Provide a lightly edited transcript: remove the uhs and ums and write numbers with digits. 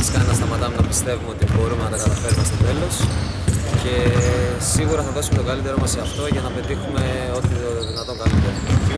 μας κάνει να σταματάμε να πιστεύουμε ότι μπορούμε να τα καταφέρουμε στο τέλος και σίγουρα θα δώσουμε το καλύτερο μας σε αυτό για να πετύχουμε ό,τι το δυνατόν καλύτερο.